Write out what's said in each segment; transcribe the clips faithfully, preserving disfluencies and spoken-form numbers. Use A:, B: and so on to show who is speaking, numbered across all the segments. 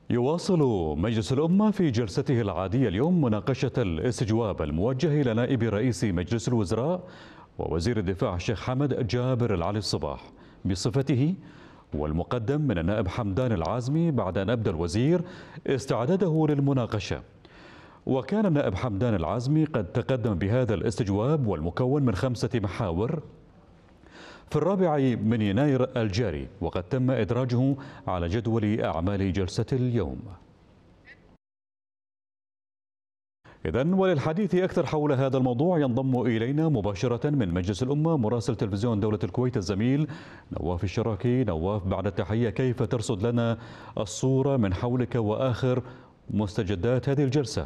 A: يواصل مجلس الأمة في جلسته العادية اليوم مناقشة الاستجواب الموجه إلى نائب رئيس مجلس الوزراء ووزير الدفاع الشيخ حمد جابر العلي الصباح بصفته والمقدم من النائب حمدان العازمي بعد أن أبدى الوزير استعداده للمناقشة. وكان النائب حمدان العازمي قد تقدم بهذا الاستجواب والمكون من خمسة محاور في الرابع من يناير الجاري، وقد تم إدراجه على جدول أعمال جلسة اليوم. إذن وللحديث أكثر حول هذا الموضوع ينضم إلينا مباشرة من مجلس الأمة مراسل تلفزيون دولة الكويت الزميل نواف الشراكي. نواف، بعد التحية، كيف ترصد لنا الصورة من حولك وآخر مستجدات هذه الجلسة؟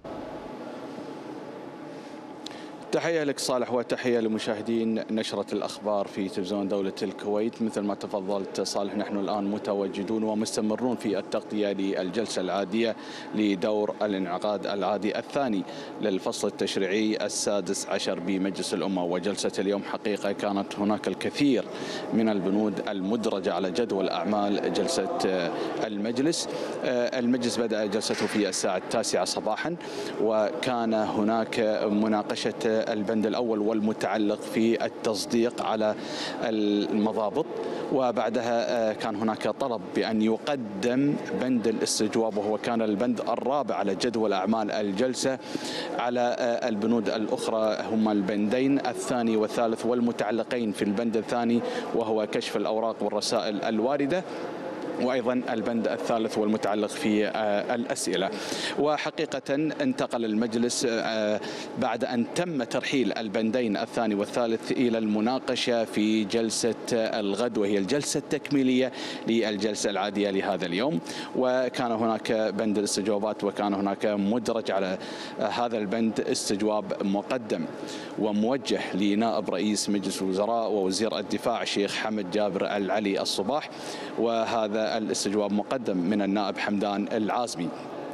B: تحية لك صالح وتحية لمشاهدين نشرة الأخبار في تلفزيون دولة الكويت. مثل ما تفضلت صالح، نحن الآن متواجدون ومستمرون في التغطية للجلسة العادية لدور الانعقاد العادي الثاني للفصل التشريعي السادس عشر بمجلس الأمة. وجلسة اليوم حقيقة كانت هناك الكثير من البنود المدرجة على جدول أعمال جلسة المجلس. المجلس بدأ جلسته في الساعة التاسعة صباحا، وكان هناك مناقشة البند الأول والمتعلق في التصديق على المضابط، وبعدها كان هناك طلب بأن يقدم بند الاستجواب، وهو كان البند الرابع على جدول أعمال الجلسة. على البنود الأخرى هما البندين الثاني والثالث والمتعلقين في البند الثاني، وهو كشف الأوراق والرسائل الواردة، وأيضا البند الثالث والمتعلق في الأسئلة. وحقيقة انتقل المجلس بعد أن تم ترحيل البندين الثاني والثالث إلى المناقشة في جلسة الغد، وهي الجلسة التكميلية للجلسة العادية لهذا اليوم. وكان هناك بند الاستجوابات، وكان هناك مدرج على هذا البند استجواب مقدم وموجه لنائب رئيس مجلس الوزراء ووزير الدفاع الشيخ حمد جابر العلي الصباح، وهذا الاستجواب مقدم من النائب حمدان العازمي.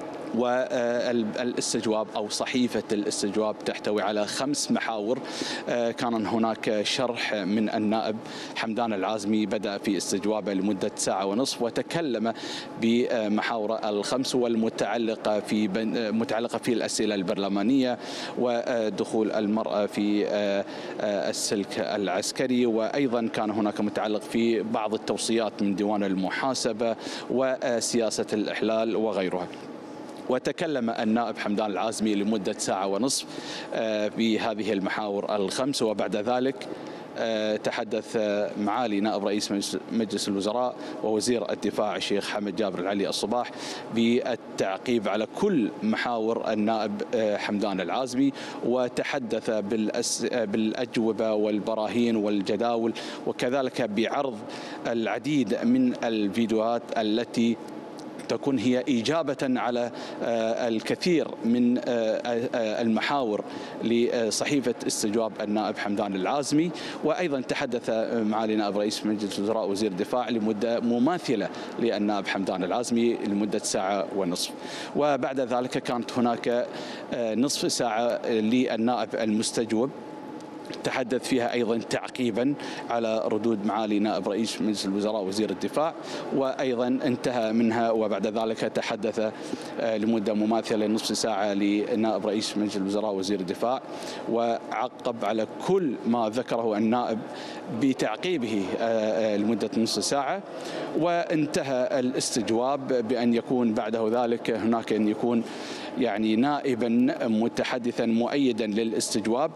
B: والاستجواب أو صحيفة الاستجواب تحتوي على خمس محاور. كان هناك شرح من النائب حمدان العازمي، بدأ في استجوابه لمدة ساعة ونصف، وتكلم بمحاور الخمس والمتعلقة في متعلقة في الأسئلة البرلمانية، ودخول المرأة في السلك العسكري، وأيضا كان هناك متعلق في بعض التوصيات من ديوان المحاسبة وسياسة الإحلال وغيرها. وتكلم النائب حمدان العازمي لمدة ساعة ونصف بهذه المحاور الخمس، وبعد ذلك تحدث معالي نائب رئيس مجلس الوزراء ووزير الدفاع الشيخ حمد جابر العلي الصباح بالتعقيب على كل محاور النائب حمدان العازمي، وتحدث بالأجوبة والبراهين والجداول، وكذلك بعرض العديد من الفيديوهات التي تكون هي إجابة على الكثير من المحاور لصحيفة استجواب النائب حمدان العازمي. وأيضا تحدث معالي نائب رئيس مجلس الوزراء وزير الدفاع لمدة مماثلة للنائب حمدان العازمي لمدة ساعة ونصف. وبعد ذلك كانت هناك نصف ساعة للنائب المستجوب، تحدث فيها أيضا تعقيبا على ردود معالي نائب رئيس مجلس الوزراء وزير الدفاع، وأيضا انتهى منها. وبعد ذلك تحدث لمدة مماثلة نصف ساعة لنائب رئيس مجلس الوزراء وزير الدفاع، وعقب على كل ما ذكره النائب بتعقيبه لمدة نصف ساعة. وانتهى الاستجواب بأن يكون بعده ذلك هناك أن يكون يعني نائبا متحدثا مؤيدا للاستجواب.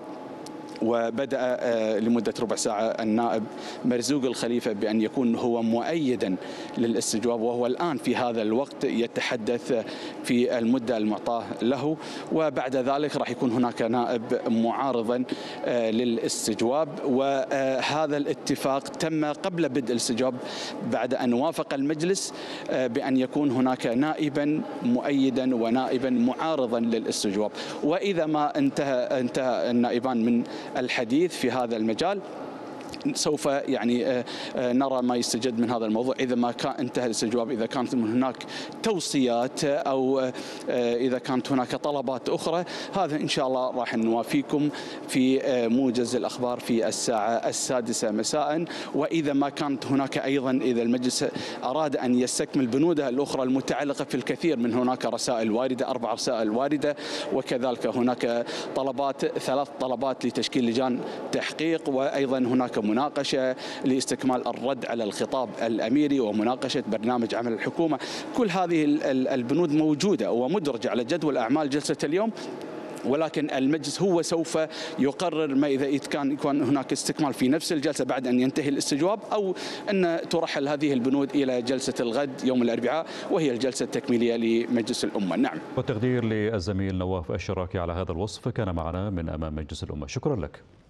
B: وبدأ لمدة ربع ساعة النائب مرزوق الخليفة بأن يكون هو مؤيدا للاستجواب، وهو الآن في هذا الوقت يتحدث في المدة المعطاة له. وبعد ذلك راح يكون هناك نائب معارضا للاستجواب، وهذا الاتفاق تم قبل بدء الاستجواب بعد أن وافق المجلس بأن يكون هناك نائبا مؤيدا ونائبا معارضا للاستجواب. وإذا ما انتهى انتهى النائبان من الحديث في هذا المجال، سوف يعني نرى ما يستجد من هذا الموضوع إذا ما كان انتهى الاستجواب، إذا كانت من هناك توصيات أو إذا كانت هناك طلبات أخرى. هذا إن شاء الله راح نوافيكم في موجز الأخبار في الساعة السادسة مساء. وإذا ما كانت هناك أيضا، إذا المجلس أراد أن يستكمل بنوده الأخرى المتعلقة في الكثير من هناك رسائل واردة، أربع رسائل واردة، وكذلك هناك طلبات، ثلاث طلبات لتشكيل لجان تحقيق، وأيضا هناك مناقشة لاستكمال الرد على الخطاب الأميري ومناقشة برنامج عمل الحكومة. كل هذه البنود موجودة ومدرجة على جدول أعمال جلسة اليوم، ولكن المجلس هو سوف يقرر ما إذا كان يكون هناك استكمال في نفس الجلسة بعد أن ينتهي الاستجواب، أو أن ترحل هذه البنود إلى جلسة الغد يوم الأربعاء وهي الجلسة التكميلية لمجلس الأمة. نعم.
A: والتقدير للزميل نواف الشراكي على هذا الوصف، كان معنا من أمام مجلس الأمة. شكرا لك.